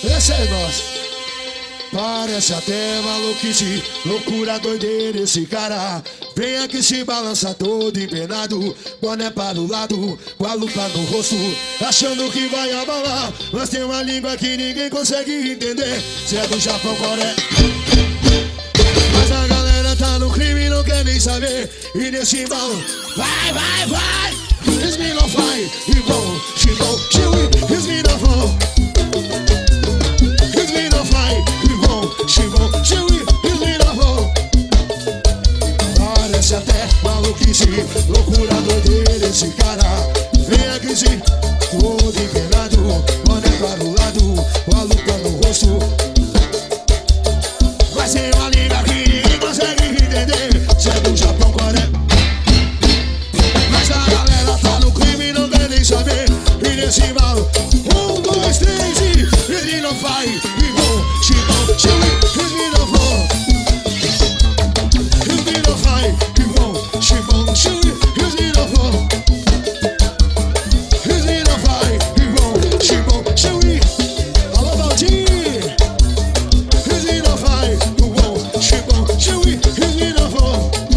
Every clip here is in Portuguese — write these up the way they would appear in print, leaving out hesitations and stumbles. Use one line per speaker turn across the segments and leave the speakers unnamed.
Esse é nosso. Parece até maluquice, loucura, doideira esse cara. Vem aqui se balança todo empenado, boné para o lado, com a lupa no rosto, achando que vai abalar. Mas tem uma língua que ninguém consegue entender. Se é do Japão, Coreia. Mas a galera tá no crime e não quer nem saber. E nesse embalo, vai, vai, vai. Eles me não vai, e vão, chibão, chiui, eles me não vão. Eles me não vai, e vão, chibão, chiui, eles me não vão. Parece até maluquice, loucura, doideira esse cara. Vem aqui sim, todo empenado, boné para o lado, com a lupa no rosto. Vai ser uma língua que ninguém consegue entender. Se é do Japão, Coreia. Mas a galera tá no crime e não quer nem saber. E nesse embalo, 1, 2, 3 e ele não vai, e vão, chibão, chiui, ele não vão. Ele não vai, e vão, chibão, chiui, ele não vão. Ele não vai, e vão, chibão, chiui. Alô, Valdir. Ele não vai, e vão, chibão, chiui, ele não vão.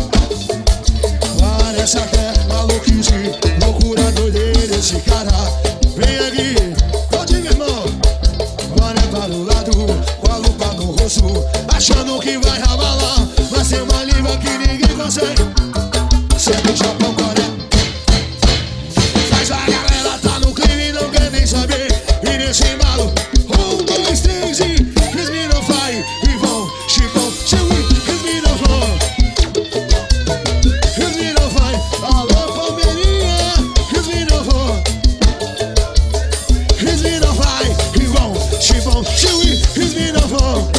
Parece até maluquice, loucura, doideira esse cara. Vem aqui, pode ir, meu irmão. Boné para o lado, com a lupa no rosto, achando que vai abalar. Mas tem uma língua que ninguém consegue. Se é do Japão, Coreia. Mas a galera tá no crime e não quer nem saber. E nesse embalo, 1, 2, 3 e eles me não vai, e vão, chibão, chiui, eles me não vão. Eles me não vai, alô, Palmeirinha, eles me não vão. Eles me não vai, e vão, chibão, chiui, eles me não vão.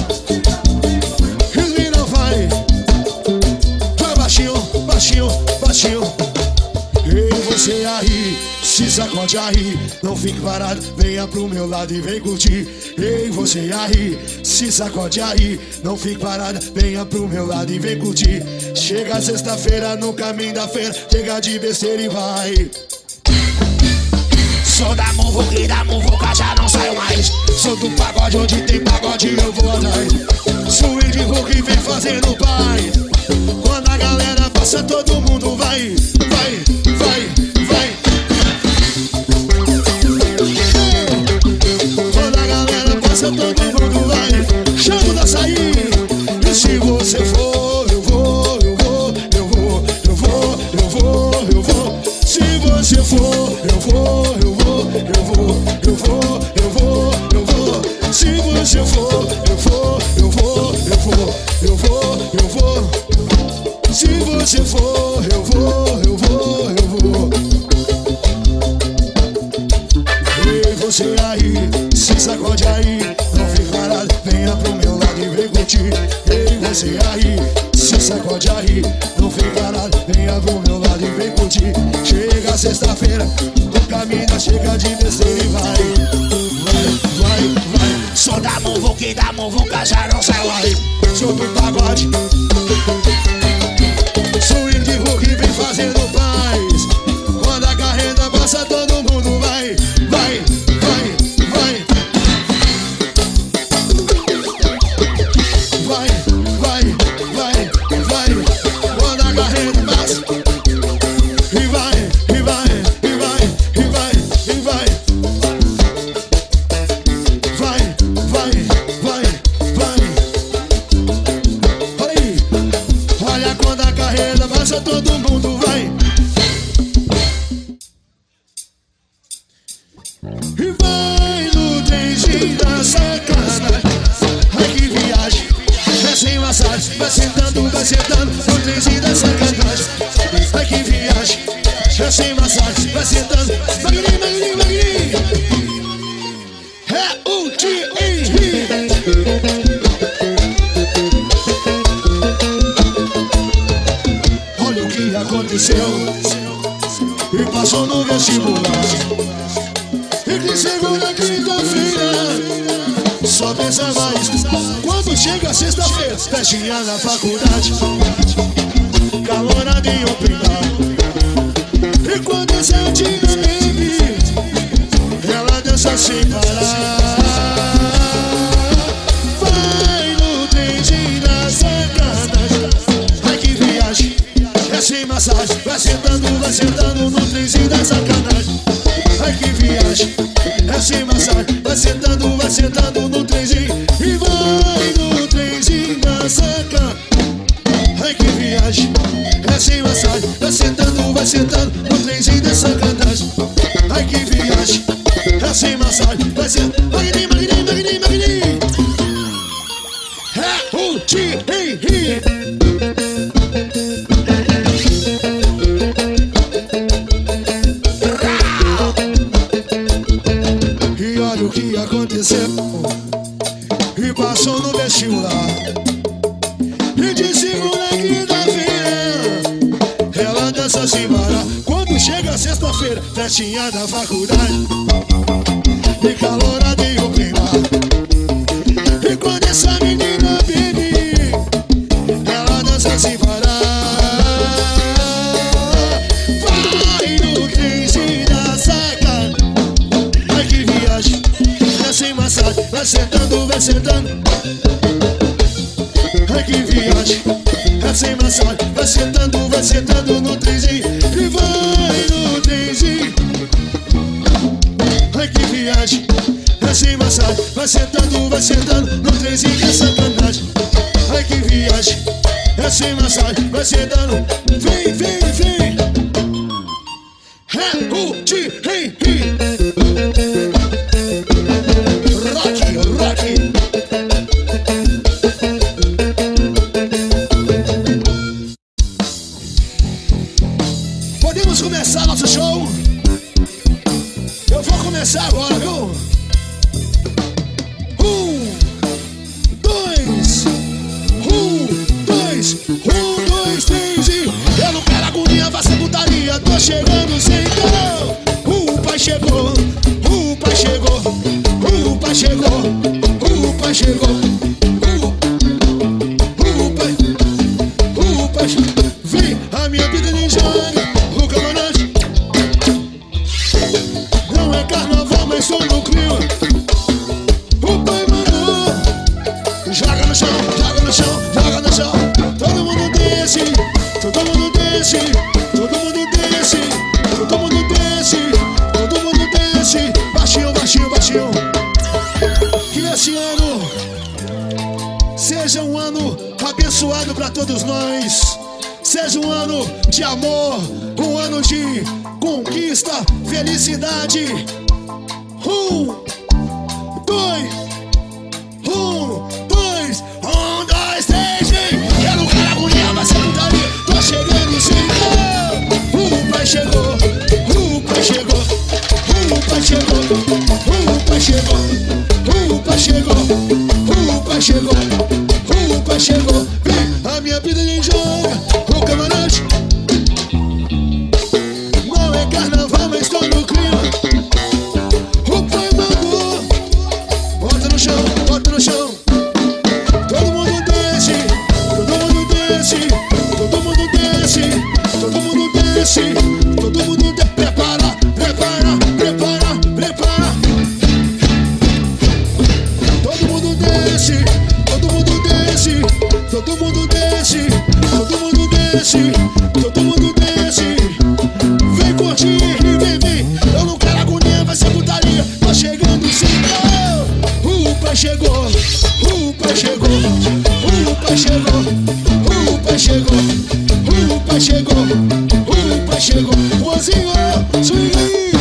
Eles me não vai. Vai baixinho, baixinho, baixinho. Ei, você aí, se sacode aí, não fique parado, venha pro meu lado e vem curtir. Ei, você aí, se sacode aí, não fique parado, venha pro meu lado e vem curtir. Chega sexta-feira no caminho da feira, chega de besteira e vai. Sou da muvuca e da muvuca já não saio mais. Sou do pagode, onde tem pagode eu vou atrás. Swing de rock vem fazendo paz. Quando a galera passa todo mundo vai, vai, vai, vai. Quando a galera passa todo mundo vai. Chamo da sair. E se você for, eu vou, eu vou, eu vou, eu vou, eu vou, eu vou. Se você for, eu vou, eu vou, eu vou, eu vou, eu vou, eu vou. Se você for, eu vou, eu vou, eu vou, eu vou, eu vou. Se você for, eu vou, eu vou, eu vou. Ei, você aí, se sacode aí, não fique parado, venha pro meu lado e vem curtir. Ei, você aí, se sacode aí, não fique parado, venha pro meu lado e vem curtir. Chega sexta-feira, no caminho chega de besteira e vai, vai, vai, vai. Sou da muvuca e da muvuca já não saiu aí. Sou do pagode, swing de rock vem fazendo paz. Quando a carreta passa todo mundo vai, vai, vai, vai. Vai, vai, vai, vai. Quando a carreta passa e vai, e vai, e vai, e vai, e vai. Vai, vai, vai, vai. Olha aí. Olha quando a carreira passa, todo mundo vai. E vai no trenzinho da sacanagem. Ai que viagem, é sem massagem. Vai sentando no trenzinho da sacanagem. Ai que viagem, é sem massagem. Vai sentando, magrinho, magrinho, magrinho. É o T.I.R. Olha o que aconteceu e passou no vestibular. E que segunda quinta-feira só pensa mais. Quando chega sexta-feira, festinha na faculdade, calorada em open bar. E quando é 7 da baby, ela dança sem parar. vai sentando no trenzinho da sacanagem. Ai que viagem, é sem massagem. Vai sentando no trenzinho. E vai no trenzinho da sacanagem. Ai que viagem, é sem massagem. Vai sentando no trenzinho da sacanagem. Ai que viagem, é sem massagem. Vai sentando, magninho, magninho, magninho, magninho. É o T-Ri. E olha o que aconteceu. E passou no vestibular. E de segunda a quinta-feira ela dança sem parar. Quando chega sexta-feira, festinha da faculdade. E calorada e o clima. E quando essa menina bebe, ela dança sem parar. Vai no trenzinho da saca. Ai que viagem, é sem massagem. Vai sentando. Ai que viagem, é sem massagem. Vai sentando no trenzinho. E vai no trenzinho. Ai que viagem, é sem massagem. Vai sentando no trenzinho que é sacanagem. Ai que viagem, é sem massagem. Vai sentando, vem, vem, vem. É o T-Ri. Rock, rock. Podemos começar nosso show? Eu vou começar agora, viu? 1, 2, 3 e... Eu não quero agonia, vai ser putaria. Tô chegando sem dor. O pai chegou. O pai chegou. O pai chegou. O pai chegou. O pai chegou. Vem, a minha vida nem joga. O camarada. Não é carnaval, mas sou no clima. O pai mandou. Joga no chão, joga no chão, joga no chão. Todo mundo desce, todo mundo desce, todo mundo desce, todo mundo desce, todo mundo desce. Baixinho, baixinho, baixinho. Que esse ano seja um ano abençoado pra todos nós. Seja um ano de amor, um ano de conquista, felicidade. 1, 2, 3, vem. Eu não quero agonia, vai ser putaria. Tô chegando sem dor. O pai chegou. O pai chegou. O pai chegou. O pai chegou. O pai chegou. O pai chegou. O pai chegou. Vem, a minha vida nem joga. O camarade. Não é carnaval, mas tô no clima. O pai mandou. Bota no chão, bota no chão. Todo mundo desce, todo mundo desce, todo mundo desce, todo mundo desce, todo mundo desce. Prepara, prepara, prepara, prepara. Todo mundo desce, todo mundo desce, todo mundo desce, todo mundo desce, todo mundo desce. Vem curtir, vem, vem. Eu não quero agonia, vai ser putaria. Tô chegando sem dor. O pai chegou, o pai chegou. O pai chegou, o pai chegou, o pai chegou, o pai chegou. Mozinho, swing aí.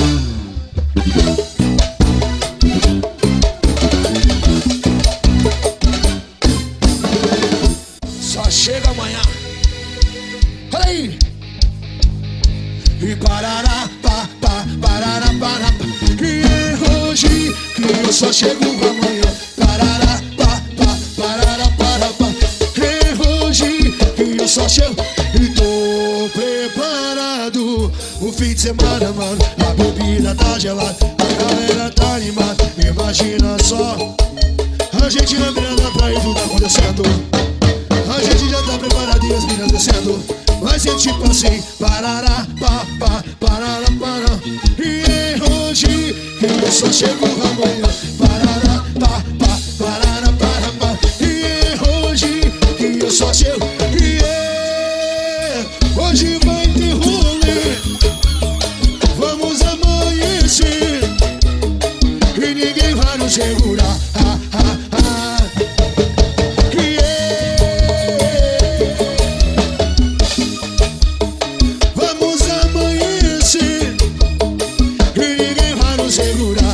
Só chega amanhã. Olha aí. E parará, parará, parará. E é hoje que eu só chego amanhã. Parará, parará, parará. É hoje que eu só chego. E tô preparado. O fim de semana, mano, a bebida tá gelada, a galera tá animada. Imagina só, a gente na beira da praia, tudo acontecendo. A gente já tá preparado e as minas descendo. Vai ser tipo assim, parará, parará, parará. E é hoje que eu só chego amanhã. Parará, parará, parará. E é hoje que eu só chego. E é hoje vai ter rolê. e ninguém vai nos segurar. Vamos amanhecer e ninguém vai nos segurar.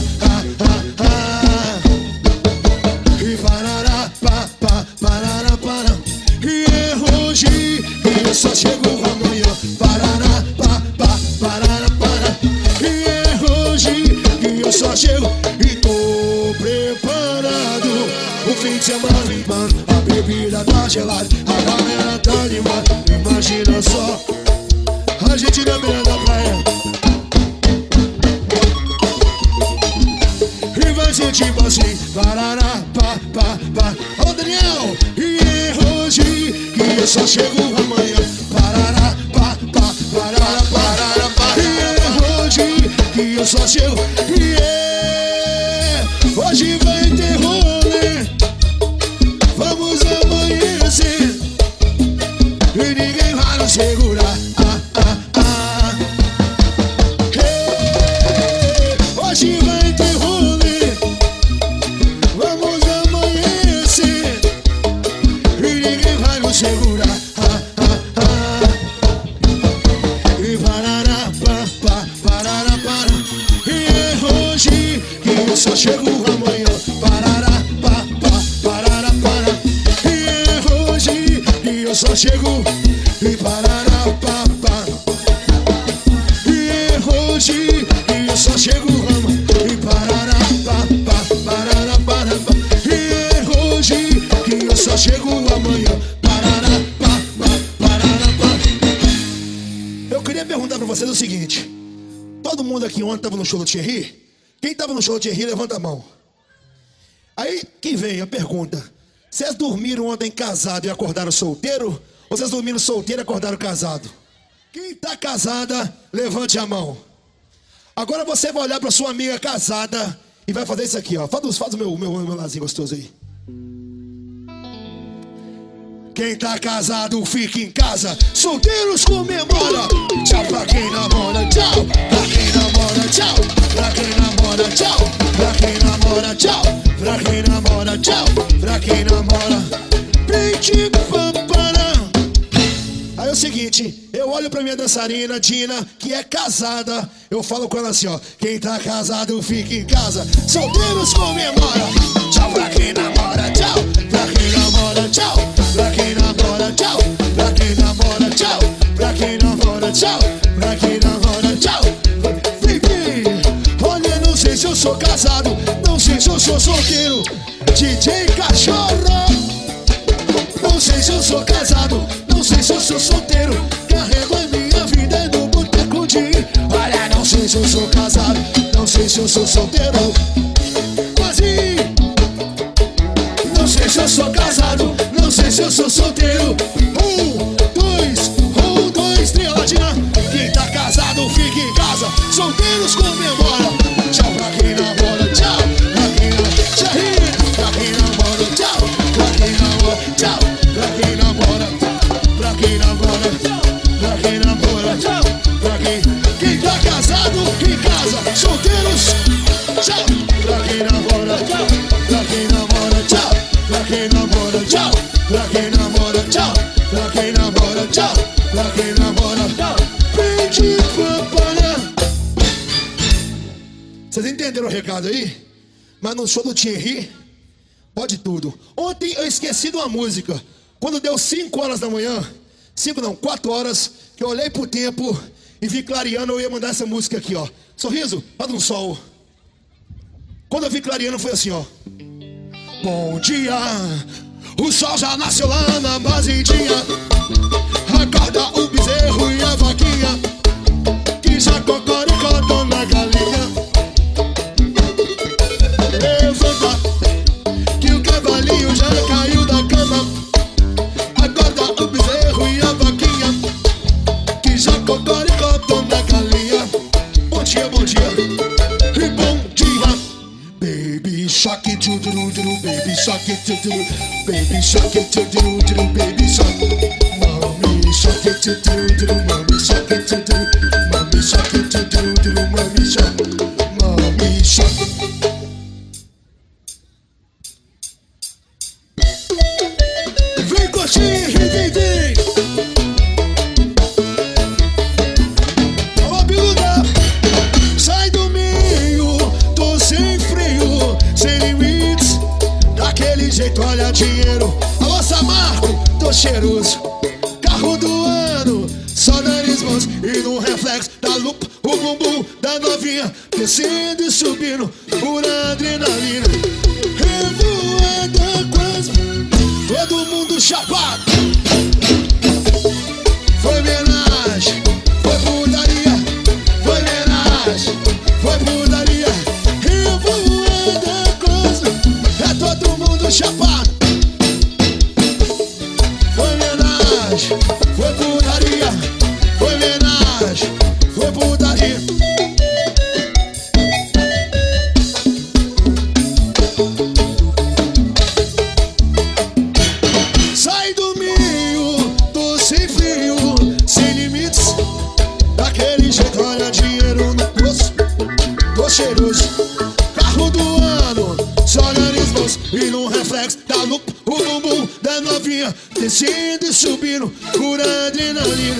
E parará, parará, para. E é hoje e eu só chego amanhã. Parará, parará, para. E é hoje e eu só chego e tô preparado. O fim de semana limpando, a bebida tá gelada, a galera tá animada. Imagina só a gente na beira da praia e vai ser tipo assim, parará, Ô Daniel, e é hoje que eu só chego amanhã. Parará, parará, parará. E é hoje que eu só chego. E é hoje vai ter rolê. Vamos amanhecer e ninguém vai nos segurar. Hoje vai ter rolê. Vamos amanhecer e ninguém vai nos segurar. E parará, parará, para. E é hoje que eu só chego amanhã. Parará, parará, para. E é hoje que eu só chego. E parará, e é hoje que eu só chego amanhã. E parará, parará, para. E é hoje que eu só chego amanhã. Parará, parará, para. Eu queria perguntar pra vocês o seguinte: todo mundo aqui ontem tava no show do Thierry? Quem tava no show do Thierry, levanta a mão. Aí que vem a pergunta: vocês dormiram ontem casado e acordaram solteiro? Ou vocês dormiram solteiro e acordaram casado? Quem tá casada, levante a mão. Agora você vai olhar pra sua amiga casada e vai fazer isso aqui, ó. Faz o meu lazinho gostoso aí. Quem tá casado fica em casa, solteiros comemora. Tchau pra quem namora, tchau. Pra quem namora, tchau. Pra quem namora, tchau. Pra quem namora, tchau. Pra quem namora, tchau. Pra quem namora. Pente pampara. Aí é o seguinte, eu olho pra minha dançarina Dina, que é casada. Eu falo com ela assim, ó: quem tá casado fica em casa, solteiros comemora. Tchau pra quem namora, tchau. Pra quem namora, tchau. Pra quem namora, tchau. Pra quem namora, tchau. Pra quem namora, tchau. Pra quem namora, tchau. Vivi, olha, não sei se eu sou casado, não sei se eu sou solteiro. DJ Cachorro. Não sei se eu sou casado, não sei se eu sou solteiro. Carrego a minha vida no boteco de. Olha, não sei se eu sou casado, não sei se eu sou solteiro. Quase. Não sei se eu sou casado, não sei se eu sou solteiro. 1, 2, triadina. Quem tá casado fica em casa, solteiros comemora. Tchau pra quem namora, tchau. Pra quem namora, tchau. Pra quem namora, tchau. Pra quem namora, tchau. Pra quem namora, pra quem namora, pra quem namora, tchau. Pra quem tá casado em casa, solteiros, tchau. Pra quem namora, tchau. Pra quem namora, tchau. Pra quem namora, tchau. Pra quem namora, tchau. Pra quem namora, tchau. Pra quem namora, tchau. Pede pampara. Vocês entenderam o recado aí? Mas no show do Thierry pode tudo. Ontem eu esqueci de uma música. Quando deu 5 horas da manhã, 4 horas, que eu olhei pro tempo e vi clareando, eu ia mandar essa música aqui, ó. Sorriso, faz um sol. Quando eu vi clareando foi assim, ó. Bom dia, o sol já nasceu lá na fazendinha. Acorda o bezerro e a vaquinha, que já cocoricou na galinha. Levanta, que o cavalinho já caiu da cama. Acorda o bezerro e a vaquinha, que já cocoricou na galinha. Bom dia, e bom dia. Baby shark, doo-doo-doo, baby shark, doo-doo, baby shark, doo-doo-doo, baby shark. Mommy shark, doo-doo-doo, mommy shark, doo-doo, mommy shark, doo-doo-doo, mommy shark, mommy shark. curtir, vem. Alô, Biluda. Sai do meio, tô sem freio, sem limites. Daquele jeito, olha dinheiro. Alô, Samarco, tô cheiroso. Carro do ano, só nariz manso. E no reflexo da lupa, o bumbum da novinha descendo e subindo por adrenalina. Revoada quase, todo mundo chapado. Foi homenagem, foi putaria. Foi homenagem, foi putaria. Revoada quase, é todo mundo chapado. Foi homenagem, foi putaria. Foi homenagem, foi putaria. Sai do meio, tô sem frio, sem limites. Daquele jeito, olha dinheiro no bolso. Tô cheiroso, carro do ano, só nariz manso. E no reflexo da lupa, o bumbum da novinha descendo e subindo por adrenalina.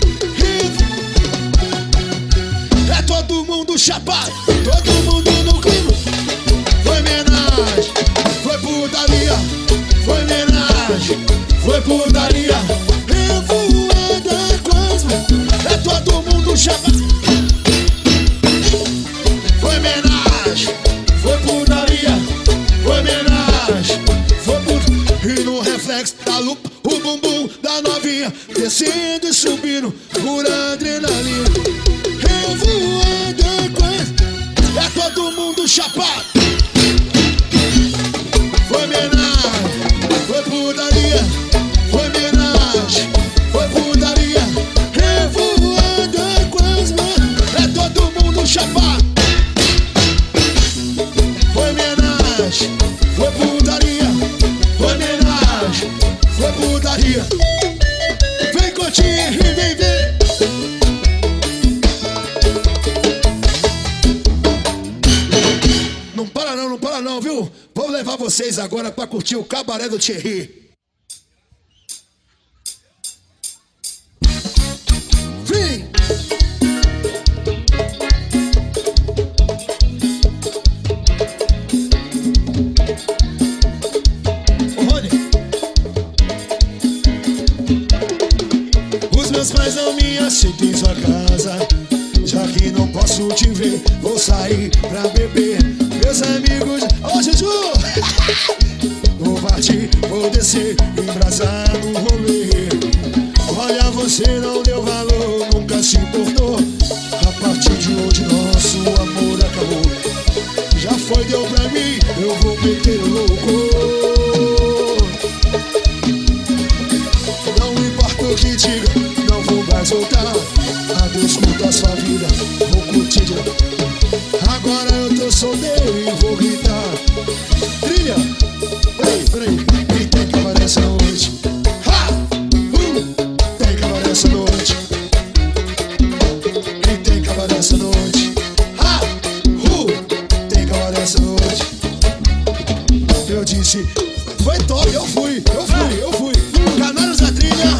É todo mundo chapado, todo mundo no clima. Foi homenagem, foi putaria. Foi homenagem, foi putaria. Revoada quase, é todo mundo chapado. Foi homenagem, foi putaria. Foi homenagem, foi putaria. E no reflexo da lupa, o bumbum da novinha descendo e subindo por adrenalina. Revoada quase, é todo mundo chapado. Foi homenagem, foi putaria. Foi homenagem, foi putaria. Revoada quase, é todo mundo chapado. Foi homenagem, foi putaria. Foi homenagem, foi putaria. Vem curtir, vem. Não para não, viu? Vou levar vocês agora pra curtir o Cabaré do Thierry. Vem! Ô, Rony. Os meus pais não me aceitam em sua casa. Já que não posso te ver, vou sair pra beber. Meus amigos, ô Juju! Vou partir, vou descer, embrasar no rolê. Olha, você não deu valor, nunca se importou. A partir de hoje nosso amor acabou. Já foi, deu pra mim, eu vou meter o louco. Não importa o que diga, não vou mais voltar. Adeus, curta a sua vida, vou curtir de novo. Agora eu tô solteiro e vou gritar. Trilha! Peraí, quem tem cabaré essa noite? Ha! Tem cabaré essa noite. Quem tem cabaré essa noite? Ha! Tem cabaré essa noite. Eu disse, foi top, eu fui. Canários da Trilha.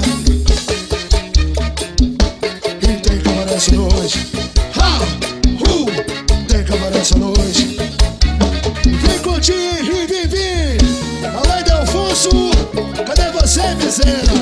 Quem tem cabaré essa noite? Ha! Tem cabaré essa noite. Vem curtir, vem. Alô, Delfonso, cadê você, miséria?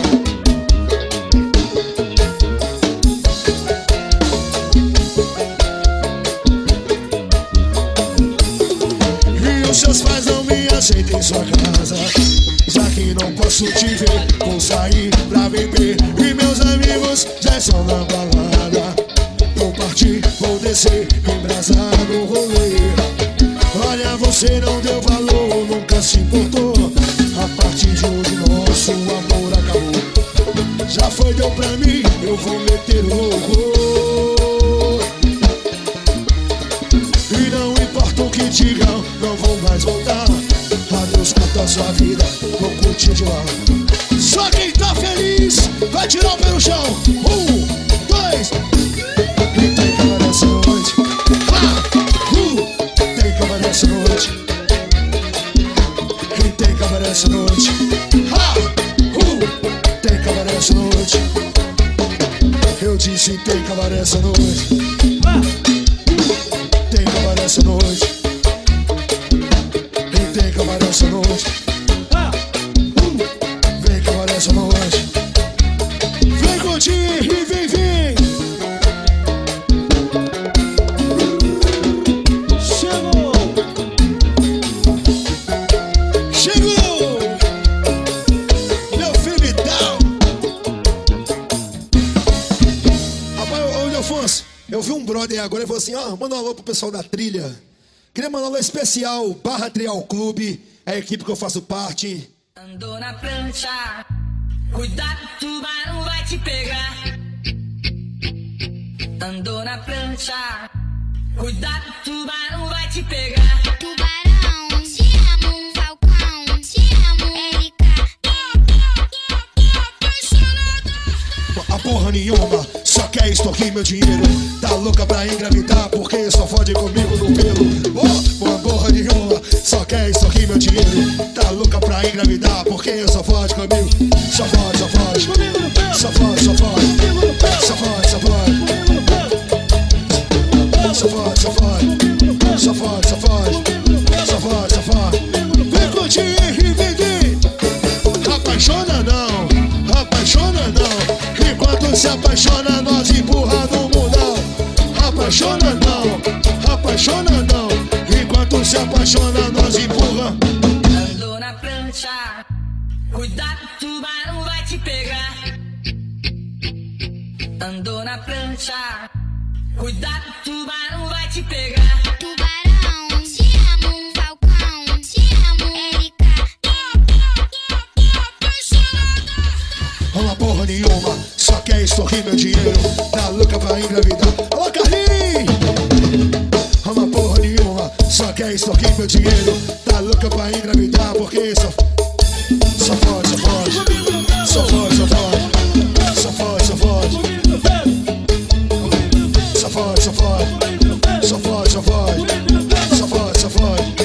E os seus pais não me aceitam em sua casa. Já que não posso te ver, vou sair pra beber. E meus amigos já estão na balada. Vou partir, vou descer, embrasar no rolê. Olha, você não deu valor, nunca se importou. A partir de hoje nosso amor acabou. Já foi, deu pra mim, eu vou meter o louco. E não importa o que digam, não vou mais voltar. Adeus, curta a sua vida, vou curtir de lá. Só quem tá feliz vai tirar o pé no chão. 1, 2. E tem cabaré essa noite. Tem cabaré essa noite. E tem cabaré essa noite. Se tem cabaré essa noite, tem cabaré essa noite, e tem cabaré essa noite, vem cabaré essa noite, vem curtir e vem, vem. Chegou, meu filho down. Afonso, eu vi um brother agora e falou assim: ó, manda um alô pro pessoal da trilha. Queria mandar um alô especial, Barra Trial Clube, é a equipe que eu faço parte.
Andou na prancha, cuidado, tubarão vai te pegar. Andou na prancha, cuidado, tubarão vai te pegar.
Tubarão, te amo, Falcão, te amo, LK.
A porra nenhuma, só quer extorquir meu dinheiro. Tá louca pra engravidar porque só fode comigo no pelo. Oh, porra nenhuma, só quer extorquir meu dinheiro. Tá louca pra engravidar porque só fode comigo. Só fode, só fode, só fode, só fode, só fode, só fode, só fode, só fode, só fode, só fode, só fode, só fode. Vem curtir e vem, vem. Apaixona não, apaixona não. Enquanto se apaixona, nós empurra no mundão. Apaixona não, apaixona não. Enquanto se apaixona, nós empurra.
Andou na prancha, cuidado, tubarão vai te pegar. Andou na prancha, cuidado, tubarão vai te pegar.
Tubarão, te amo, Falcão, te amo, LK.
Uma porra nenhuma, só quer extorquir meu dinheiro. Tá louca pra engravidar. Alô, Carlinhos! Uma porra nenhuma, só quer extorquir meu dinheiro. Tá louca pra engravidar porque só fode, só fode, só fode, só fode, só fode, só fode, só fode, só fode, só fode, só fode, só fode, só fode.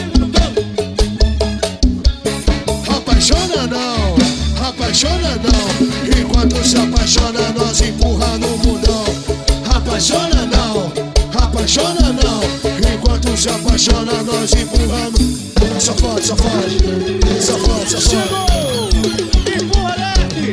Apaixona não, apaixona não. Enquanto se apaixona, nós empurra no mundão. Apaixona não, apaixona não. Enquanto se apaixona, nós empurra no... Só fode, só fode, só fode, só fode.
Empurra leve.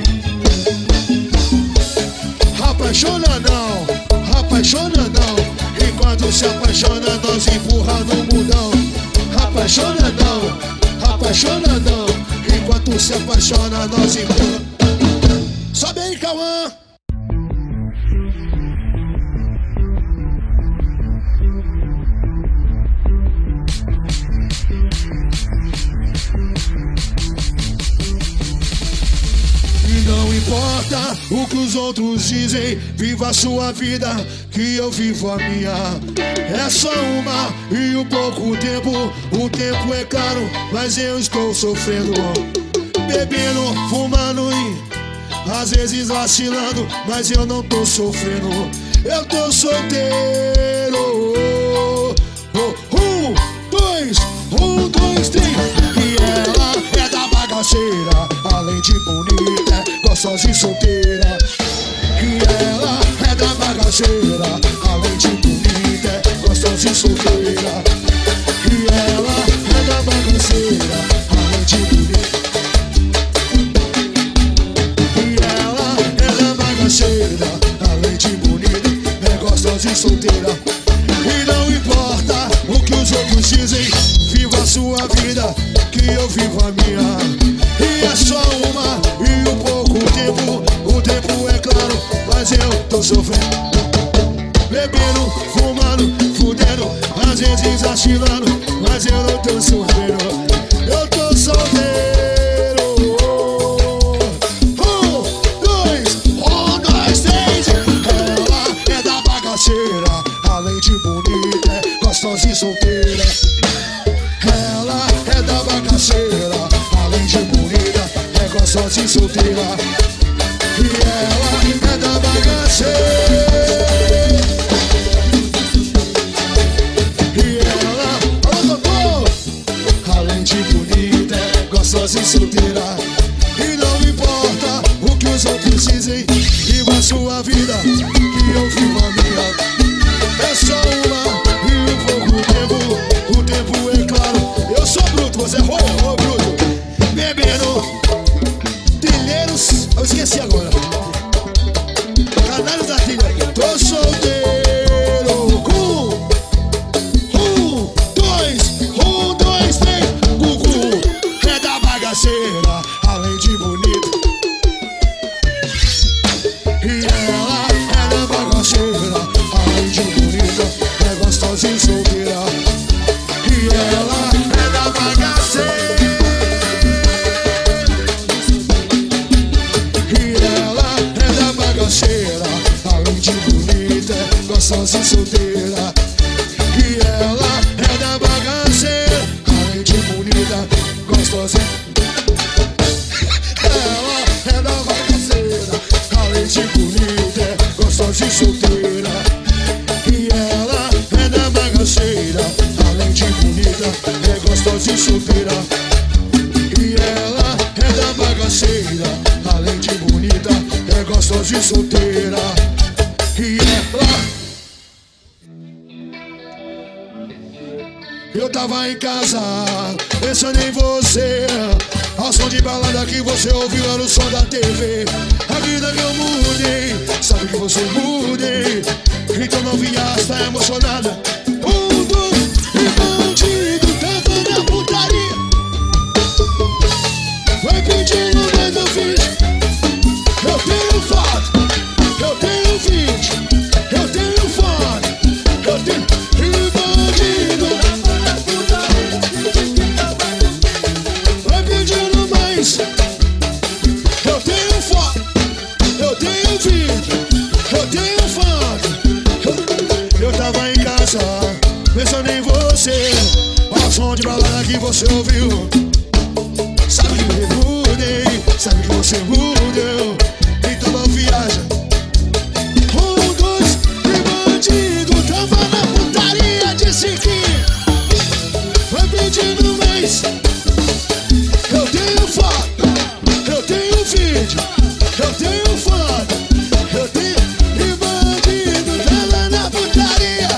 Apaixona não, apaixona não. Enquanto se apaixona, nós empurra no mundão. Apaixona não, apaixona não. Enquanto se apaixona, nós empurra. Sobe aí, Cauã. E não importa o que os outros dizem, viva a sua vida, que eu vivo a minha. É só uma e um pouco tempo, o tempo é caro, mas eu estou sofrendo. Bebendo, fumando e às vezes vacilando, mas eu não tô sofrendo. Eu tô solteiro. Um, dois, três. E ela é da bagaceira, além de bonita, gostosa e solteira. E ela é da bagaceira, além de bonita, gostosa e solteira. E ela é da bagaceira, além de bonita. E ela é da bagaceira, além de bonita, é gostosa e solteira. E não importa o que os outros dizem, viva a sua vida, que eu vivo a minha. E é só uma e um pouco tempo, o tempo é claro, mas eu tô sofrendo. Bebendo, fumando, fudendo, às vezes vacilando, mas eu não tô sofrendo. Eu tô solteiro. Um, dois, três. Ela é da bagaceira, além de bonita, gostosa e solteira. Ela é da bagaceira, além de bonita, é gostosa e solteira. E ela é da bagaceira. E ela, alô, doutor, além de bonita, é gostosa e solteira. E não importa o que os outros dizem, viva a sua vida, que eu vivo a minha. É só uma e um pouco tempo. O tempo é claro. Eu sou bruto, você é ruim, ô bruto. Bebendo. Trilheiros. Eu esqueci agora. Canários da trilha. Tô solteiro. Um, dois, três. Gugu é da bagaceira, além de bonito. E ela é da bagaceira, além de bonita. É gostosa e solteira. E ela é da bagaceira. E ela é da bagaceira, além de bonita. É gostosa e solteira. E ela é da bagaceira, além de bonita. Gostosa. Ela é da bagaceira, além de bonita. Gostosa e solteira. E ela é da bagaceira, além de bonita. É gostosa e solteira. E ela é da bagaceira, além de bonita. É gostosa e solteira. E ela. Eu tava em casa, pensando em você. Ao som de balada que você ouviu era o som da TV. A vida que eu mudei, sabe que você mudei. Então não viaja, tá emocionada. Mundo e bandido, tava na putaria. Vai pedindo, mas eu fiz. Eu tenho foto, eu tenho vídeo, eu tenho foto, eu tenho. E bandido vai pedindo mais. Eu tenho foto, eu tenho vídeo, eu tenho foto. Eu tava em casa, pensando em você. Ao som de balada que você ouviu. Sabe que eu mudei, sabe que você mudou. Então não viaja. Um, dois, e bandido tava na putaria, disse que vai pedindo mais. Eu tenho foto, eu tenho vídeo, eu tenho foto, eu tenho. E bandido tava na putaria.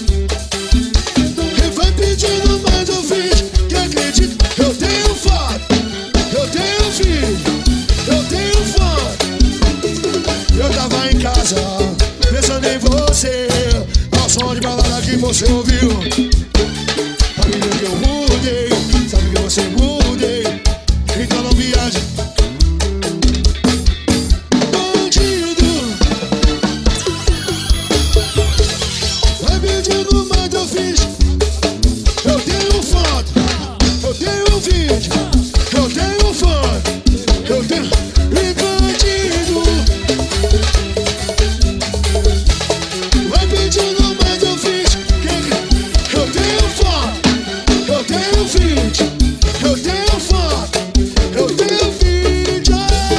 E vai pedindo mais um vídeo. Que acredita, eu tenho foto, eu tenho vídeo, eu tenho foto. Eu tava em casa, pensando em você. Ao som de balada que você ouviu. A vida que eu mudei, sabe que você mudei. Então não viaja. Bandido vai pedindo mais, eu fiz. Eu tenho foto, eu tenho vídeo, eu tenho foto, eu tenho. E bandido vai pedindo mais, eu fiz. Eu tenho foto, eu tenho vídeo, eu tenho foto, eu tenho vídeo.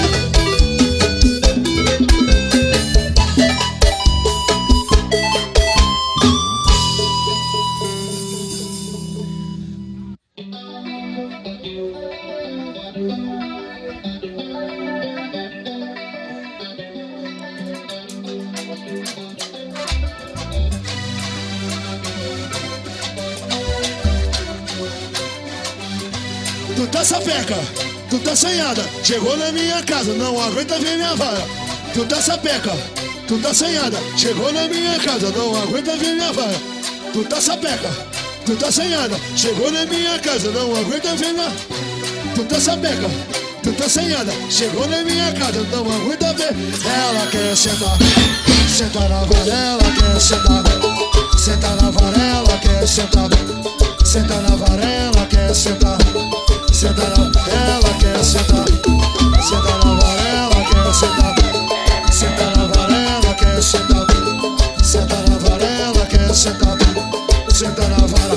Tu tá sapeca, tu tá assanhada. Chegou na minha casa, não aguenta ver minha vara. Tu tá sapeca, tu tá assanhada. Chegou na minha casa, não aguenta ver minha vara. Tu tá sapeca, tu tá assanhada. Chegou na minha casa, não aguenta ver minha. Tu tá sapeca, tu tá assanhada. Chegou na minha casa, não aguenta ver. Ela quer sentar, sentar na varela, quer sentar. Sentar na varela, quer sentar. Sentar na varela, quer sentar. Senta na varela, quer sentar. Senta na varela, quer sentar. Senta na varela, quer sentar. Senta na varela, quer sentar. Senta na vara.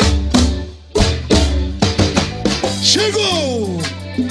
Chegou!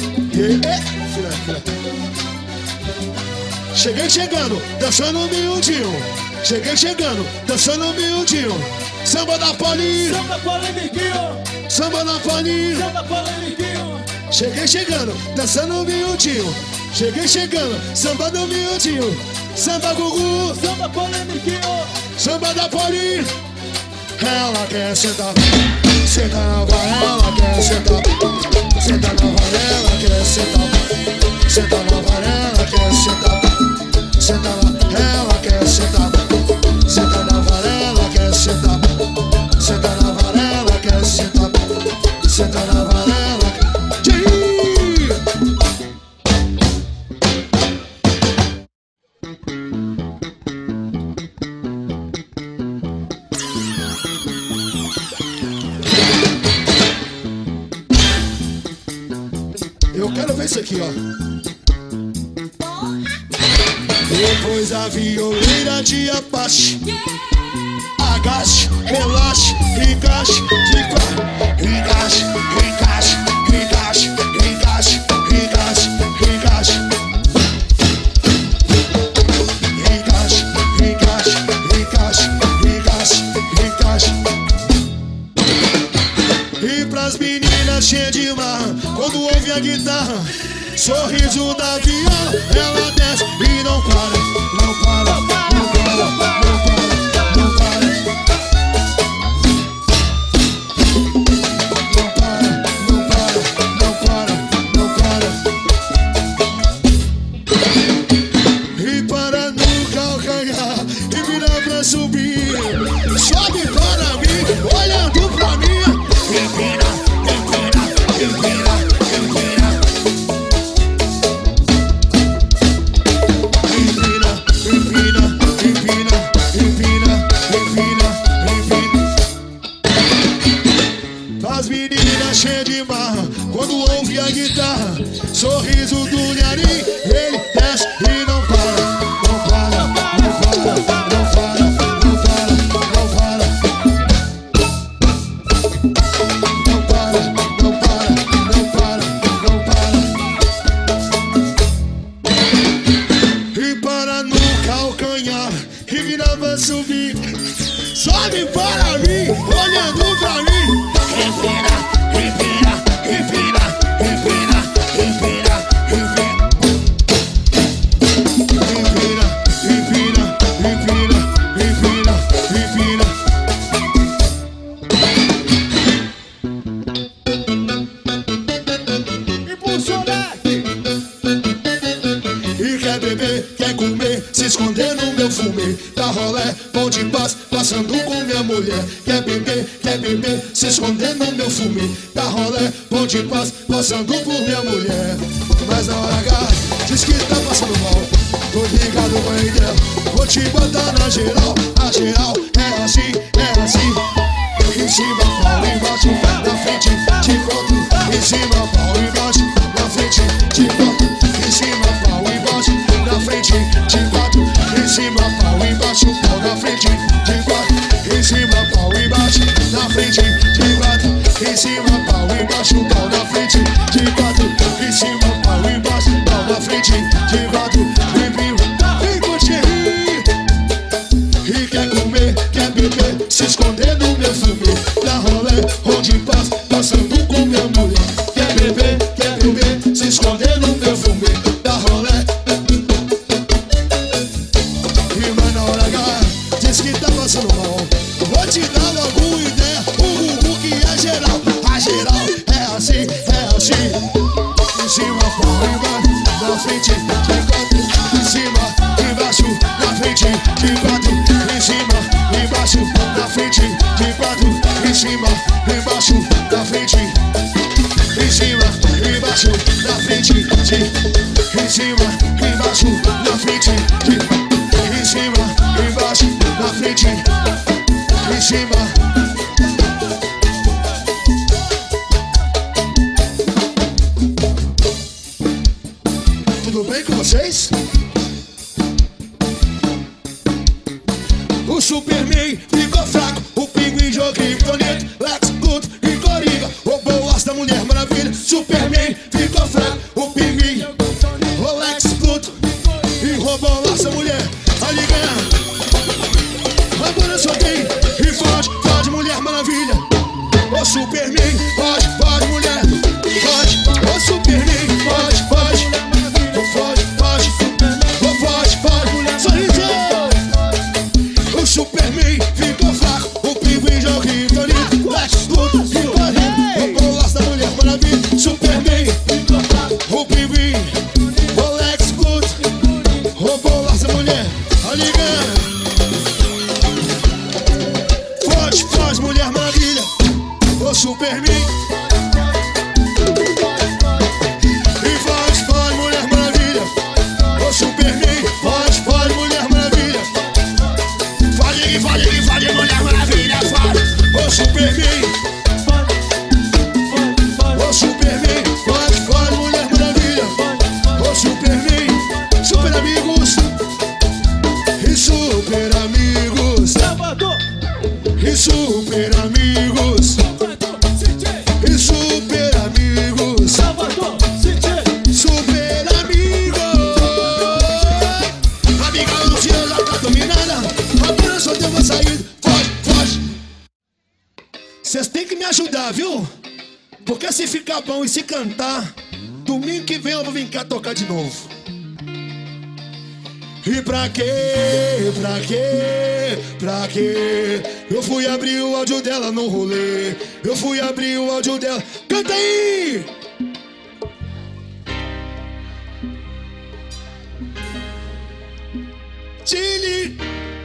Cheguei chegando, dançando miudinho. Cheguei chegando, dançando miudinho. Samba da Poli.
Samba polêmiquinho.
Samba na paninha.
Samba polêmiquinho.
Cheguei chegando, dançando um miudinho. Cheguei chegando, samba do miudinho. Samba Gugu,
Samba polêmiquinho.
samba da Paulinha. Ela quer sentar, senta na varela, quer sentar. Senta na varela, quer sentar. Senta na varela, quer sentar. Senta na, ela quer sentar. Senta na varela, quer sentar. Senta na varela, quer sentar. Senta na varela. Eu quero ver isso aqui, ó. Depois a violeira de Apache. Agache, relaxe, encaixe, encaixe, encaixe, encaixe, encaixe, encaixe, encaixe. Encaixe, encaixe, encaixe, encaixe, encaixe. E pras meninas cheias de marra, quando ouve a guitarra, sorriso da viola, ela desce e não para, não para, não para, não para, não para. Não para, não para, não para, não para. E para no calcanhar e vira pra subir. Sobe para mim, olhando pra mim. Empina, empina, empina, empina. Empina, empina, empina, empina, empina, empina. As meninas cheias de marra, quando ouve a guitarra, sorriso do Nharim, ele desce e não para, não para, não para, não para, não para, não para. Não para, não para, não para, não para. E para no calcanhar, e virava subir. Sobe para mim, olhando pra mim. Empina, empina, empina, empina, empina, empina. Empina, empina, empina, empina, empina.
Impulsionete.
E quer beber, quer comer, se esconder no meu fumê. Tá rolé, bom de paz, passando com minha mulher. Quer beber, se esconder no meu fumê. Tá rolé, bom de paz, passando por minha mulher. Mas na hora H, diz que tá passando mal. Tô ligado com a ideia, vou te botar na geral. A geral é assim, é assim. Em cima, pau embaixo, na frente, te conto. Em cima, pau embaixo, na frente, te conto. Em cima, pau embaixo, na frente, te bato. Em cima, pau embaixo, pau na frente, te bato. Em cima, pau embaixo, na frente, te bato. Em cima, pau embaixo, pau na frente, te bato. Em cima, pau embaixo, pau na frente, te bato. Vem curtir. E quer comer, quer beber, se esconder no meu fumê. Dá rolé, onde passa, passando com minha mulher. Quer beber, se esconder no meu fumê. Dá rolé. E vai na hora H, diz que tá passando mal. Vou te dar logo uma ideia, o Gugu que é geral. A geral é assim, é assim. Em cima, pau embaixo, na frente, de quatro. Em cima, embaixo, na frente, de quatro. Em cima, embaixo, na frente, de quatro. Em cima, embaixo, na frente. Em cima, embaixo, na frente, de. Em cima, embaixo, na frente, de. Em cima, embaixo, na frente. Em cima. Tudo bem com vocês? O Superman ficou fraco, o Pinguim jogou bonito, Lex Luthor e Coringa roubou as da Mulher Maravilha. Superman ficou fraco, o Pinguim, o Lex Luthor e roubou as da Mulher. Ali ganhar, agora só tem e fode Mulher Maravilha. O Superman Porque se ficar bom e se cantar, domingo que vem eu vou vir cá tocar de novo. E pra quê? Pra quê? Pra quê? Eu fui abrir o áudio dela no rolê. Eu fui abrir o áudio dela. Canta aí! Chile.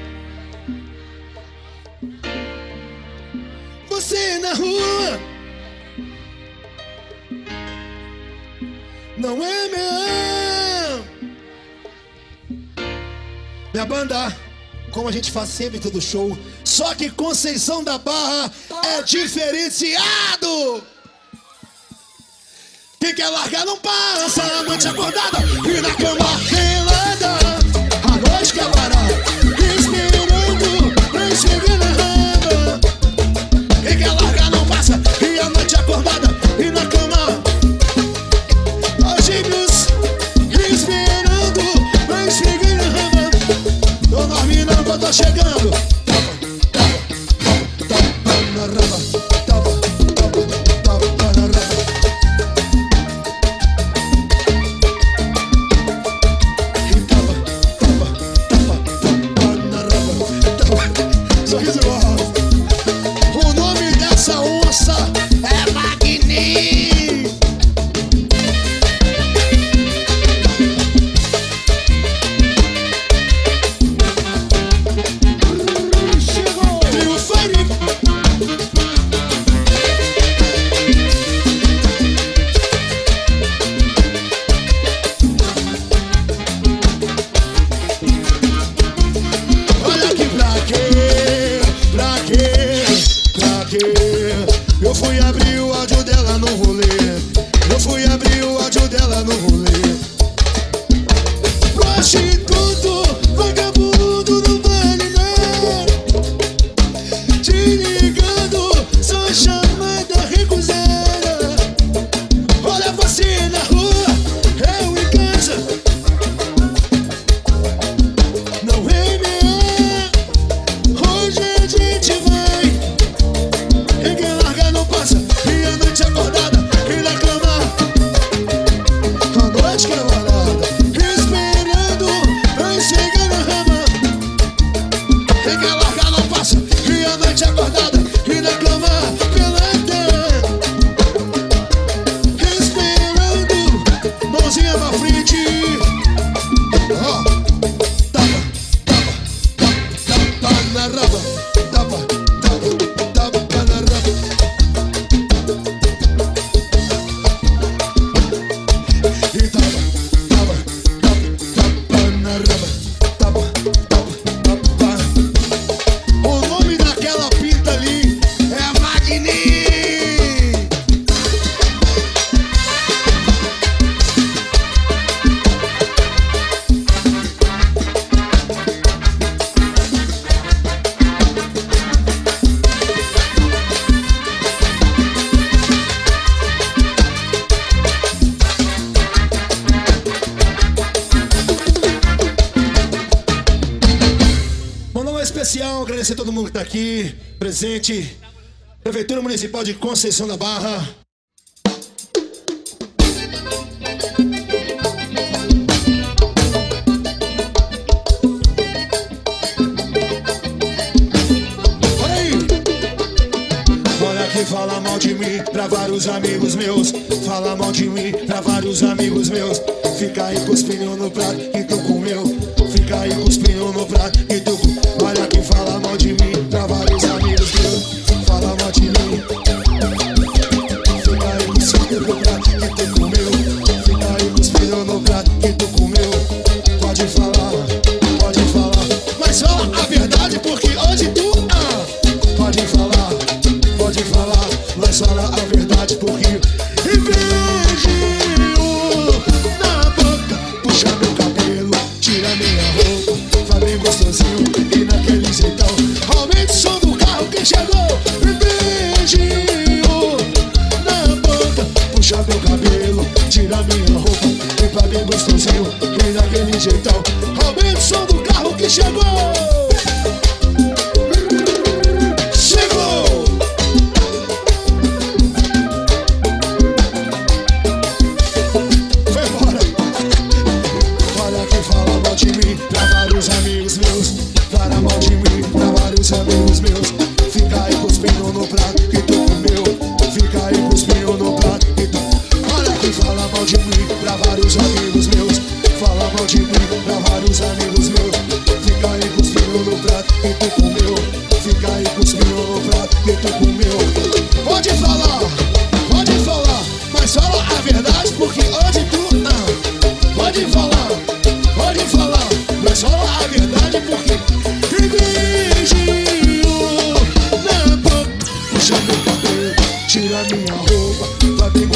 Você na rua não é meu. Minha banda, como a gente faz sempre em todo show, só que Conceição da Barra é diferenciado. Quem quer largar não passa a noite acordada e na cama pelada. A noite que é barata, esperando pra chegar na rama. Quem quer largar não passa e a noite acordada e na cama. Os gêmeos esperando pra chegar na rama. Tô dormindo que eu tô chegando. Tapa na raba, tapa na raba. Sorriso igual. O nome dessa onça é Magni.
Chegou!
Trio Fire. Olha aqui pra quê? Pra quê? Pra quê? Eu fui abrir o áudio dela no rolê. Eu fui abrir o áudio dela no rolê. Prostituto, vagabundo, não vale nada. Te ligando, só chamada recusada. Olha você na rua, eu em casa. Não é minha. Hoje a gente vai. Quem quer largar não passa e a noite acordada e na cama. A noite que é varada, esperando pra chegar na rama. Quem quer largar não passa e a noite acordada e na cama pelada. Esperando, mãozinha pra frente. Ó, tapa na raba, tapa na raba. E tapa na raba, tapa. O nome daquela pinta ali é Magni. Mandar um especial, agradecer a todo mundo que tá aqui, presente. Prefeitura Municipal de Conceição da Barra. Olha aí! Olha que fala mal de mim pra vários amigos meus. Fala mal de mim pra vários amigos meus. Fica aí cuspindo no prato que tu comeu. Fica aí cuspindo no prato que tu comeu. Olha que fala mal de mim pra vários amigos meus. Fala mal de mim. Fica aí cuspindo no prato que tu comeu. Fica aí cuspindo no prato que tu comeu. Pode falar, mas fala a verdade porque hoje tu pode falar, mas fala a verdade porque e beijinho na boca, puxa meu cabelo, tira minha roupa, faz bem gostosinho e naquele jeitão. Aumente o som do carro que chegou. E beijinho na boca, puxa meu cabelo, tira minha roupa e faz bem gostosinho e naquele jeitão. Aumente o som do carro que chegou.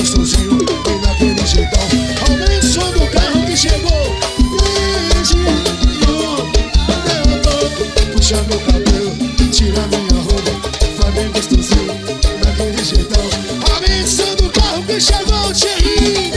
gostosinho e naquele jeitão. Aumente o som do carro que chegou. Puxa meu cabelo, tira minha roupa, faz bem gostosinho naquele jeitão. Aumente o som do carro que chegou, Thierry.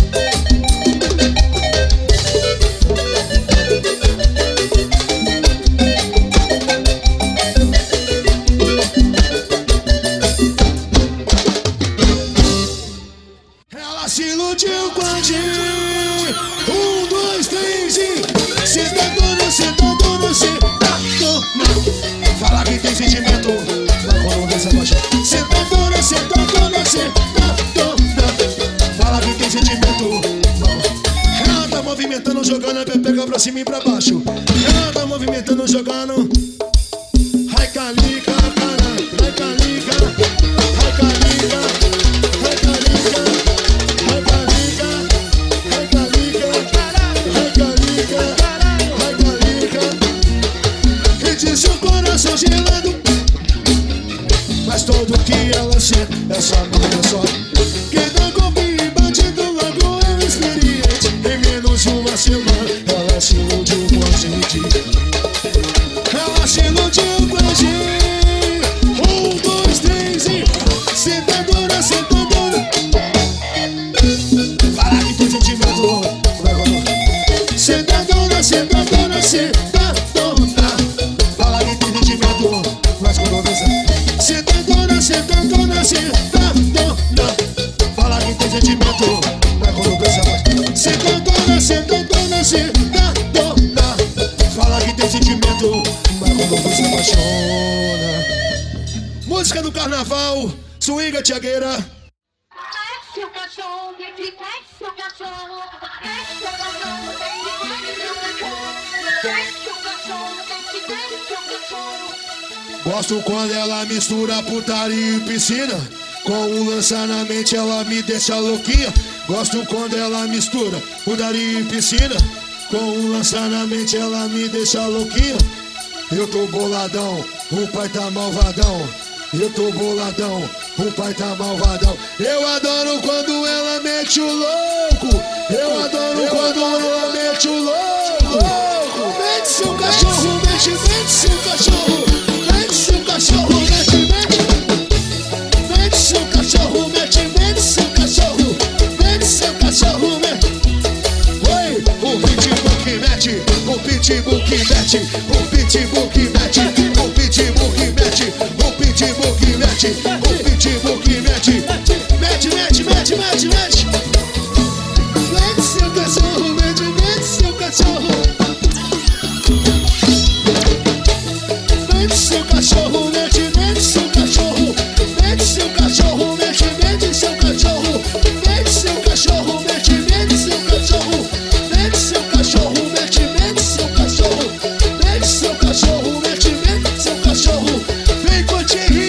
Ela se iludiu com a gente. 1, 2, 3 e sentadona, sentadona, sentadona. Fala que tem sentimento, vai quando vê essa paixão. Sentadona, sentadona, sentadona. Fala que tem sentimento. Ela tá movimentando, jogando a pepeca pra cima e pra baixo. Ela tá movimentando, jogando. Ai calica, cara, ai calica, ai calica, ai calica, ai calica, ai calica, ai calica, ai calica. E disse o coração gelado, mas todo que ela sente, essa mulher só. Quem dá golpe e bandido logo é experiente. Em menos de uma semana, ela se iludiu com a gente. Ela se iludiu com a gente. 1, 2, 3 e sentadora, sentadora. Fala que tem sentimento. Sentadora, sentadora, sentadora. Fala que tem sentimento. Mas quando vê sentadora, sentadora, sentadora. Fala que tem sentimento. Mas quando vê sentadora, sentadora, sentadora. Fala que tem sentimento. Mas quando você apaixona. Música do carnaval, swinga Tiagueira.
Desce o cachorro, desce o cachorro, desce o cachorro, desce o cachorro, desce o cachorro, desce o cachorro.
Gosto quando ela mistura putaria e piscina. Com o lança na mente ela me deixa louquinha. Gosto quando ela mistura putaria e piscina. Com o lança na mente ela me deixa louquinha. Eu tô boladão, o pai tá malvadão. Eu tô boladão, o pai tá malvadão. Eu adoro quando ela mete o louco. Eu adoro quando ela mete o louco. Mete seu cachorro, mete, mete seu cachorro. Mete seu cachorro, mete, mete. Mete seu cachorro, mete, mete seu cachorro. Mete seu cachorro, mete. Oi, o pitbull que mete, o pitbull que mete, o pitbull que mete, o pitbull que mete, o pitbull que mete, o pitbull que mete. Mete, mete, mete, mete, mete. Mete seu cachorro, mete, mete seu cachorro. Mete seu cachorro, mete, mete seu cachorro. Mete seu cachorro, mete, mete seu cachorro. Mete seu cachorro, mete, mete seu cachorro. Mete seu cachorro, mete, mete seu cachorro. Mete seu cachorro, mete, mete seu cachorro. Vem com o Thierry.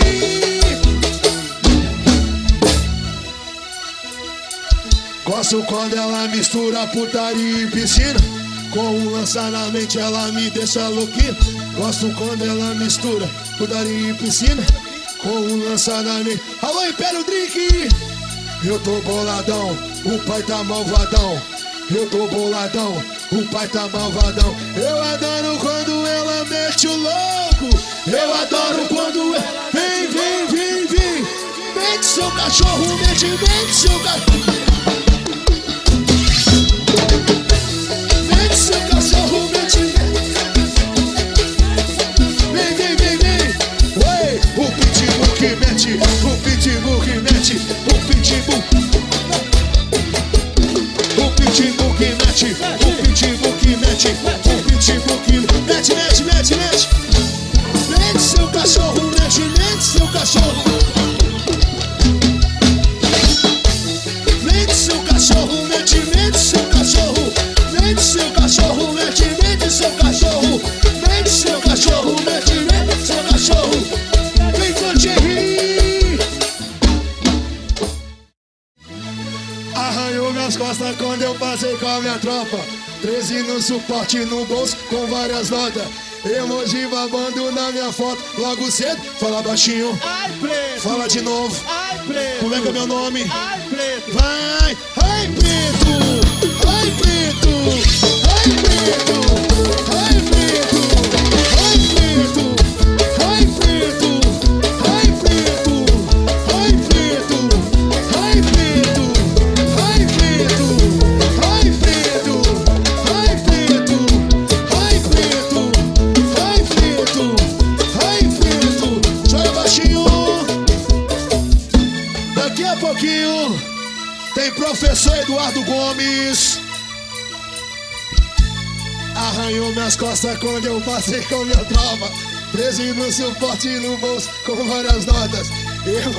Gosto quando ela mistura putaria e piscina. Com um lança na mente ela me deixa louquinho. Gosto quando ela mistura putaria e piscina. Com um lança na mente. Alô, Império Drink! Eu tô boladão, o pai tá malvadão. Eu tô boladão, o pai tá malvadão. Eu adoro quando ela mete o louco. Eu adoro quando ela vem, vem, vem, vem. Mete seu cachorro, mete, mete seu cachorro. Mete seu cachorro, mete, vem, vem, vem, vem. Oi, o pitbull que mete, o pitbull que mete, o pitbull. O pitbull que mete, o pitbull que mete, o pitbull que mete, mete, mete, mete. Mete seu cachorro, mete, mete seu cachorro. Mete seu cachorro, mete, mete seu cachorro. Mete seu cachorro, mete, mete seu cachorro. Mete seu cachorro, mete, mete seu cachorro. Vem com o Thierry. Arranhou minhas costas quando eu passei com a minha tropa. 13 no suporte no bolso com várias notas. Emoji babando na minha foto logo cedo. Fala baixinho.
Ai, preto.
Fala de novo.
Ai, preto.
Como é que é meu nome?
Ai, preto.
Vai! Ai, preto! Ai, preto! Ai, preto! Ai, preto! Ai, preto! Ai, preto! Ai, preto! Ai, preto! Ai, preto! Ai, preto! Ai, preto! Ai, preto! Ai, preto! Ai, preto! Ai, preto! Joga baixinho! Daqui a pouquinho tem professor Eduardo Gomes. Arranhou minhas costas quando eu passei com minha trova. Preso no suporte no bolso com várias notas. Eu...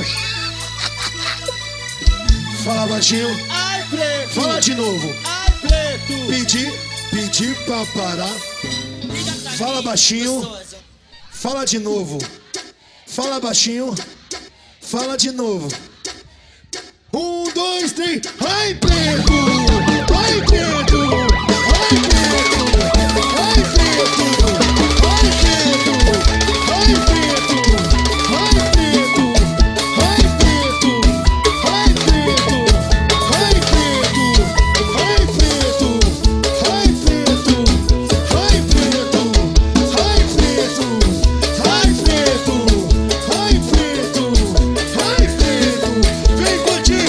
Fala baixinho.
Ai, preto.
Fala de novo.
Ai, preto.
Pedi pra parar. Fala baixinho. Fala de novo. Fala baixinho. Fala de novo. 1, 2, 3. Ai, preto! Ai, preto! Ai, preto! Ai, preto! Ai, preto! Ai, preto! Ai, preto! Ai, preto! Ai, preto! Ai, preto! Ai, preto! Ai, preto! Ai, preto! Ai, preto! Ai, preto! Ai, preto! Ai, preto! Vem curtir!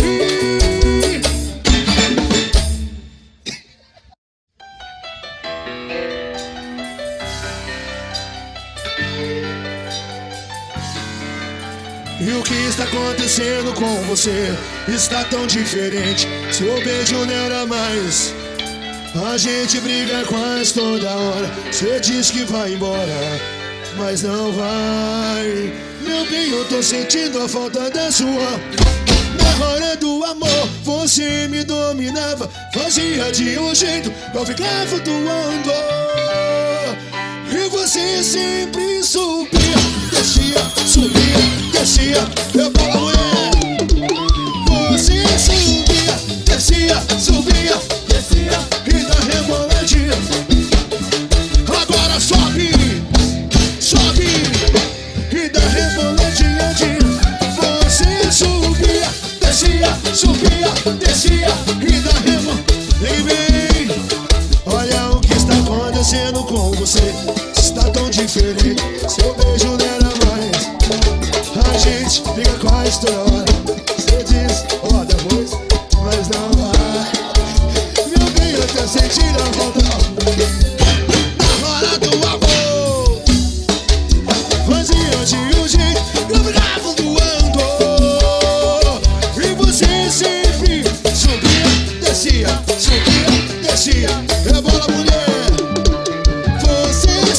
E o que está acontecendo com você? Está tão diferente. Seu beijo não era mais. A gente briga quase toda hora. Você diz que vai embora, mas não vai. Meu bem, eu tô sentindo a falta da sua. Na hora do amor, você me dominava. Fazia de um jeito pra eu ficar flutuando. E você sempre subia, descia, subia, descia. Eu falo, mulher. Você subia, descia, subia, descia. E dá reboladinha. Agora sobe, sobe. E dá reboladinha. Você subia, descia, subia, descia. E dá reboladinha. Vem, olha o que está acontecendo com você. Está tão diferente. Seu beijo não era mais. A gente fica quase toda hora. Você diz, ó, depois, mas não vai. Meu bem, eu tô sentindo a falta. Na hora do amor, fazia de um jeito eu ficava voando. E você sempre subia, descia, subia, descia. Rebola, mulher. Você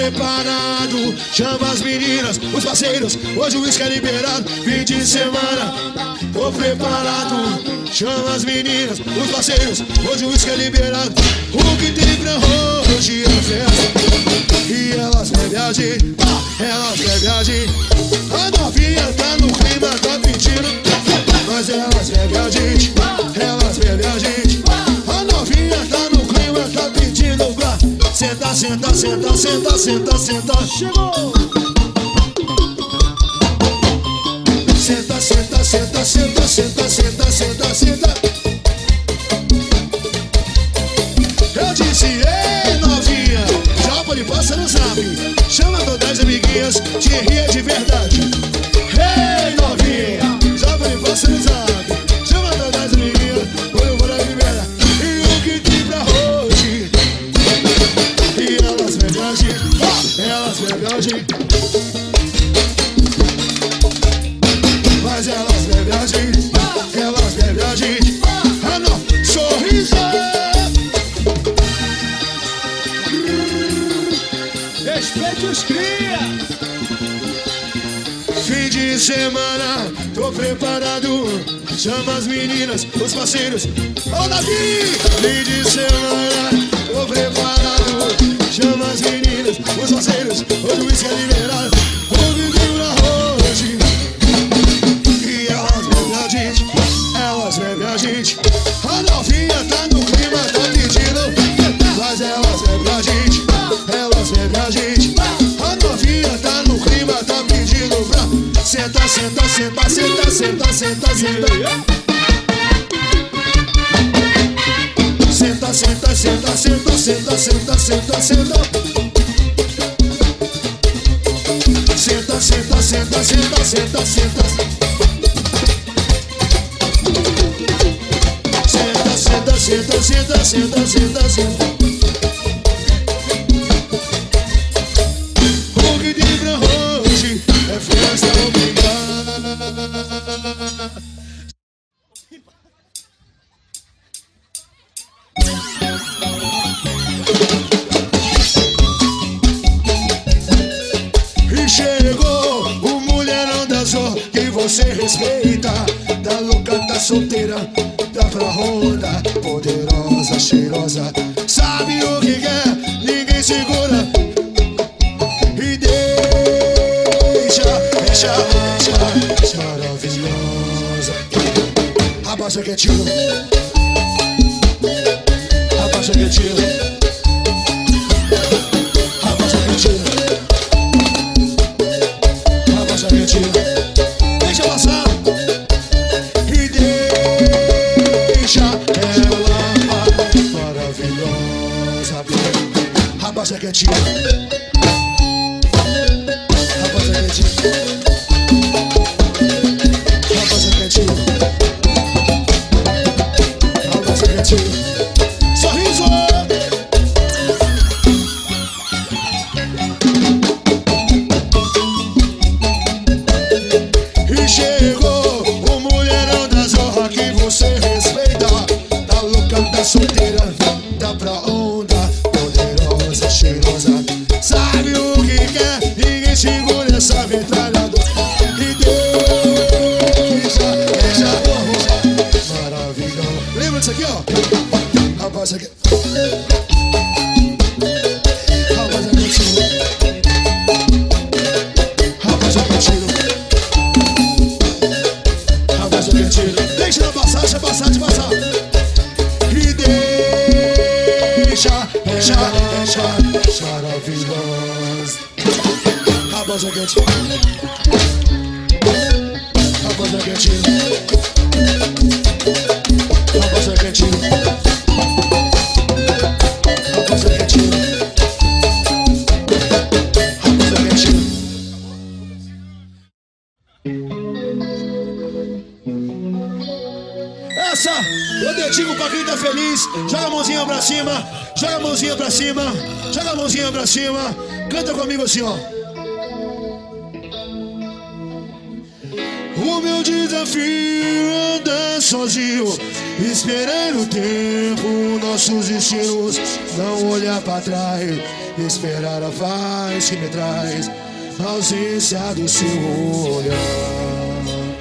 preparado, chama as meninas, os parceiros, hoje o uísque é liberado. Fim de semana, tô preparado, chama as meninas, os parceiros, hoje o uísque é liberado. O que tem pra hoje é festa, e elas bebem a gente, elas bebem a gente. A novinha tá no clima, tá pedindo, mas elas bebem a gente, elas bebem a gente. A novinha tá no clima, tá pedindo pra senta, senta, senta, senta, senta, senta.
Chegou!
Senta, senta, senta, senta, senta, senta, senta, senta. Eu disse, ei novinha, já pode passar no zap, chama todas as amiguinhas, te ria de verdade. Ei novinha, já pode passar no zap, chama todas as amiguinhas, hoje eu vou dar liberdade. E o que tem pra hoje? E elas bebem a gente, elas bebem a gente. Mas elas bebem a gente, elas bebem a gente. Ah não, sorriso.
Respeite os cria!
Fim de semana, tô preparado, chama as meninas, os parceiros. Ô Davi! Fim de semana, tô preparado, chama as meninas, os parceiros. Hoje o uísque é liberado, vou viver pra hoje. E elas bebem a gente, elas bebem a gente. A novinha tá no clima, tá pedindo, mas elas bebem a gente, elas bebem a gente. A novinha tá no clima, tá pedindo pra senta, senta, senta, senta, senta, senta, senta. Senta, senta, senta, senta, senta, senta, senta, senta. Senta, senta, senta, senta, senta, senta. Senta, senta, senta, senta, senta, senta, senta. O que tem pra hoje é festa obrigada. E chegou o mulherão da Zor que você respeita. Tá louca, tá solteira, tá pra ronda, poderosa, cheirosa, sabe o que quer, ninguém segura. E deixa maravilhosa. Abaixa quietinho, abaixa quietinho, abaixa quietinho, abaixa quietinho. Deixa passar e deixa ela maravilhosa. Abaixa quietinho, abaixa quietinho, abaixa quietinho, abaixa quietinho. Sorriso! E chegou o mulherão da Zorra que você respeita. Tá louca, tá solteira, tá pra onda, poderosa, cheirosa, sabe o que quer, ninguém segura essa metralhadora. E deixa maravilhosa. Lembra disso aqui, ó? Abaixa aqui. Abaixa quietinho, abaixa quietinho, abaixa quietinho. Deixa ela passar, deixa passar, deixa passar. E deixa maravilhosa. Abaixa quietinho, abaixa quietinho, abaixa quietinho, abaixa quietinho, abaixa quietinho. Essa, eu dedico pra quem tá feliz. Joga a mãozinha pra cima, joga a mãozinha pra cima, joga a mãozinha pra cima. Canta comigo assim, ó. O meu desafio é andar sozinho, esperando o tempo, nossos destinos. Não olhar pra trás, esperar a paz que me traz a ausência do seu olhar.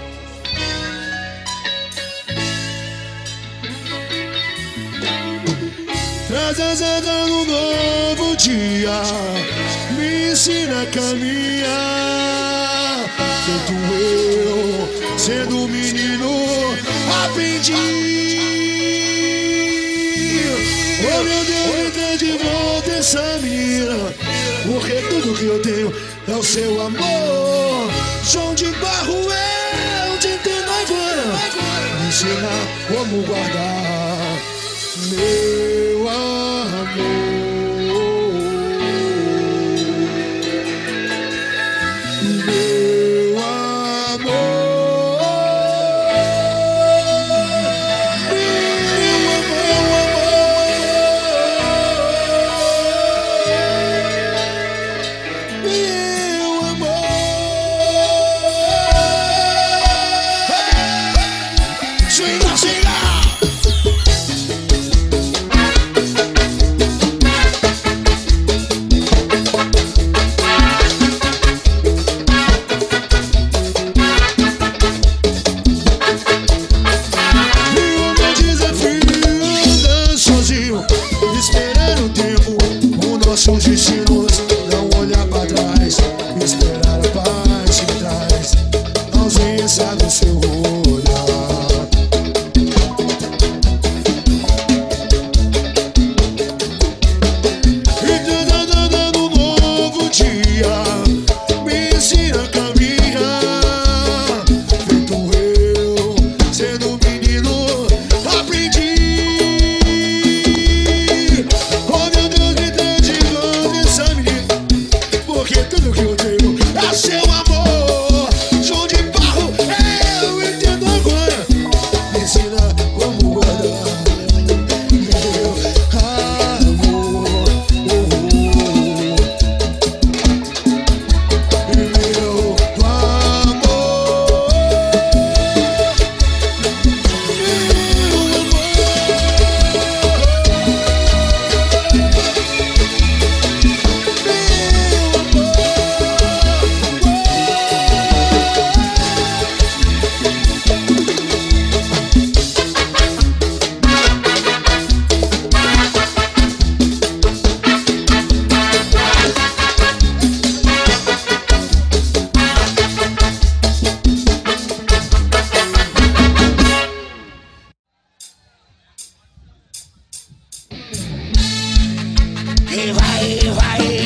Traz as asas no novo dia, me ensina a caminhar. Feito eu, sendo menino, aprendi. Oh meu Deus, me dê de volta essa menina, porque tudo que eu tenho é o seu amor. João de Barro é o de agora, me ensinar como guardar meu amor. Nossos destinos, não olhar pra trás, esperar a paz que traz a ausência do seu olhar. E dando um novo dia, me ensina a caminhar. Feito eu, sendo menino, aprendi. Porque tudo que eu tenho é seu amor. João de Barro, eu entendo agora. Me ensina como guardar meu amor. Meu amor.
E vai,